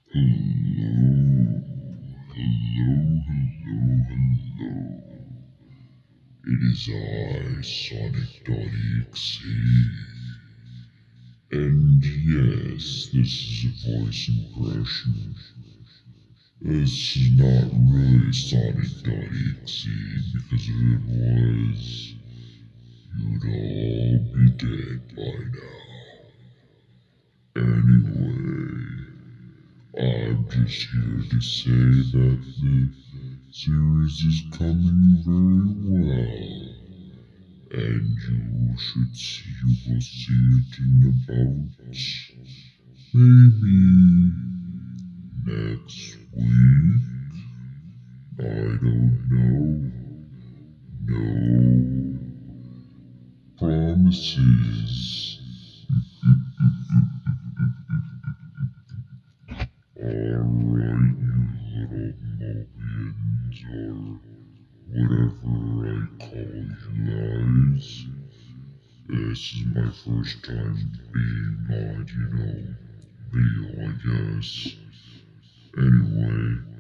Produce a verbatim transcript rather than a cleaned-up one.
Hello, hello, hello, hello. It is I, Sonic.exe. And yes, this is a voice impression. It's not really Sonic.exe, because if it was, you'd all be dead by now. Anyway, I'm just here to say that the series is coming very well, and you should see, you will see it in about maybe next week. I don't know. No promises. Alright, you little Mobians, or whatever I call you guys. This is my first time being on, you know, video, I guess. Anyway,